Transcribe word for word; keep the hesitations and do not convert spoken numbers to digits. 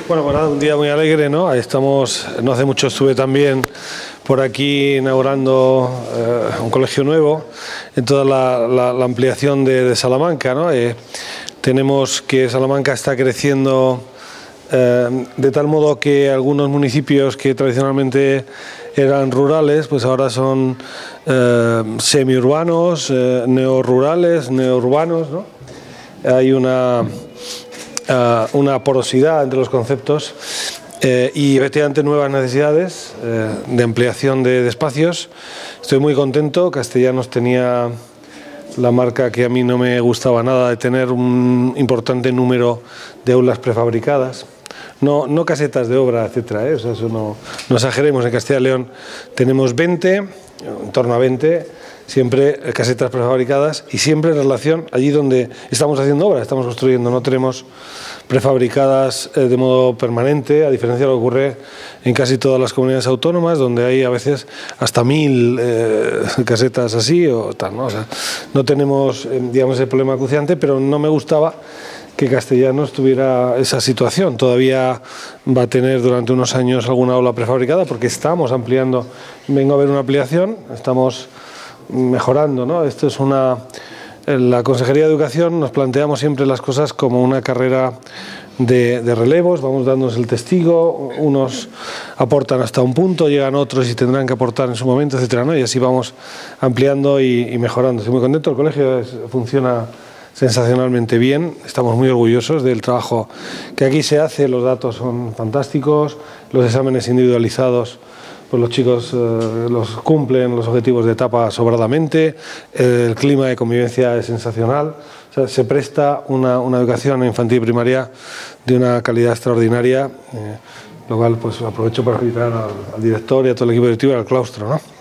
Bueno, pues nada, un día muy alegre, ¿no? Estamos, no hace mucho estuve también por aquí inaugurando eh, un colegio nuevo en toda la, la, la ampliación de, de Salamanca, ¿no? Eh, tenemos que Salamanca está creciendo eh, de tal modo que algunos municipios que tradicionalmente eran rurales, pues ahora son eh, semiurbanos, eh, neorurales, neourbanos, ¿no? Hay una... Uh, una porosidad entre los conceptos eh, y efectivamente nuevas necesidades eh, de ampliación de, de espacios. Estoy muy contento. Castellanos tenía la marca que a mí no me gustaba nada de tener un importante número de aulas prefabricadas. No, no casetas de obra, etcétera, ¿eh? O sea, eso no, no exageremos. En Castilla y León tenemos veinte, en torno a veinte, siempre casetas prefabricadas y siempre en relación allí donde estamos haciendo obra, estamos construyendo, no tenemos prefabricadas eh, de modo permanente, a diferencia de lo que ocurre en casi todas las comunidades autónomas, donde hay a veces hasta mil eh, casetas así o tal, ¿no? O sea, no tenemos, eh, digamos, el problema acuciante, pero no me gustaba que Castellanos tuviera esa situación. Todavía va a tener durante unos años alguna aula prefabricada porque estamos ampliando, vengo a ver una ampliación, estamos mejorando, ¿no? Esto es una... En la Consejería de Educación nos planteamos siempre las cosas como una carrera de, de relevos, vamos dándonos el testigo, unos aportan hasta un punto, llegan otros y tendrán que aportar en su momento, etcétera, ¿no? Y así vamos ampliando y, y mejorando. Estoy muy contento, el colegio es, funciona sensacionalmente bien, estamos muy orgullosos del trabajo que aquí se hace, los datos son fantásticos, los exámenes individualizados, pues los chicos eh, los cumplen los objetivos de etapa sobradamente, el clima de convivencia es sensacional, o sea, se presta una, una educación infantil y primaria de una calidad extraordinaria, eh, lo cual pues aprovecho para felicitar al, al director y a todo el equipo directivo y al claustro, ¿no?